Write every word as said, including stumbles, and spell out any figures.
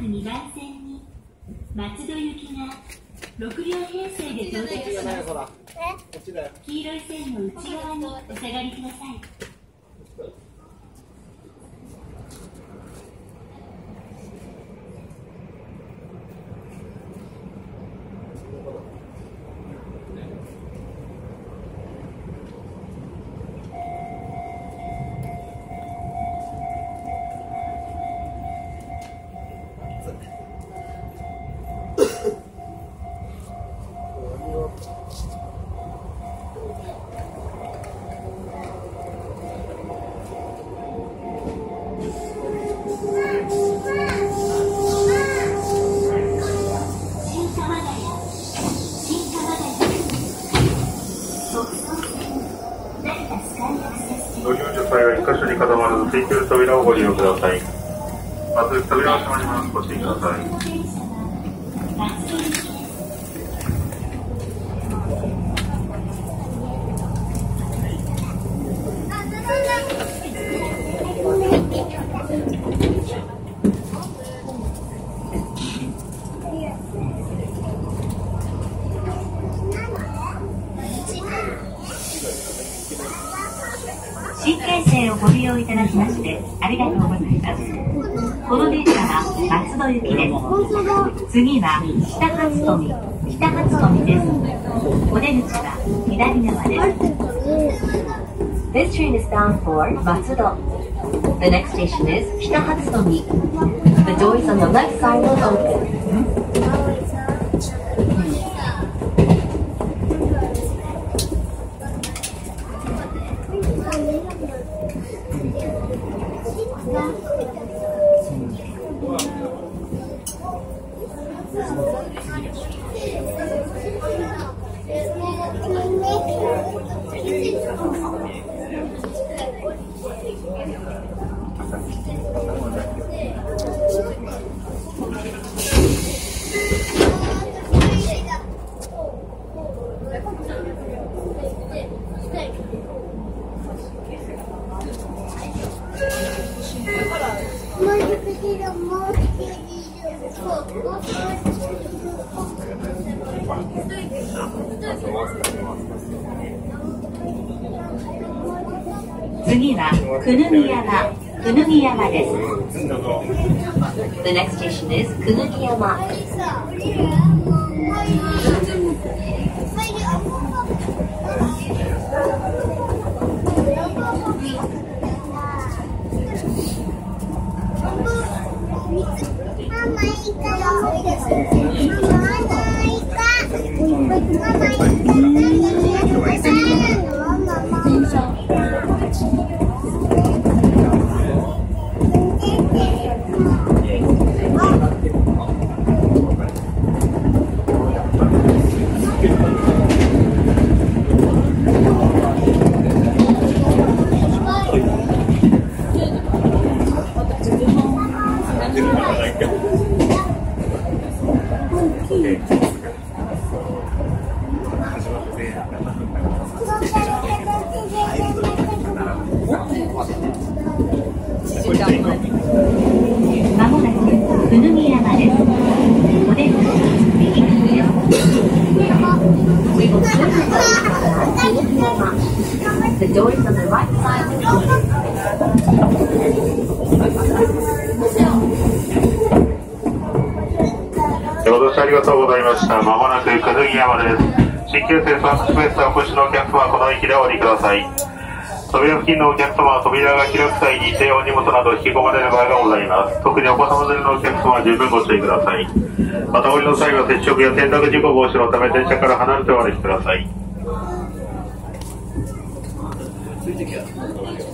にばん線に松戸行きがろくりょう編成で到着します。黄色い線の内側にお下がりください。 ご利用の際はいっかしょに固まらずついている扉をご利用ください。まず扉を閉まります。ご注意ください。 新幹線をご利用いただきましてありがとうございます。この電車は松戸行きです。次は北初富、北初富です。お出口は左側です。This train is bound for Matsudo. The next station is Kitahatsutomi. The doors on the left side will open. 次は久留美山、久留美山です。The next station is 久留美山。まもなく久留美山です。お出口右側です。We will soon arrive at Kinugiyama. The door is on the right side of the building. ご乗車ありがとうございました。まもなく久留山です。新京成サンスペースお越しのお客様はこの駅でお降りください。扉付近のお客様は扉が開く際に低温荷物など引き込まれる場合がございます。特にお子様連れのお客様は十分ご注意ください。また降りの際は接触や転落事故防止のため電車から離れてお歩きください。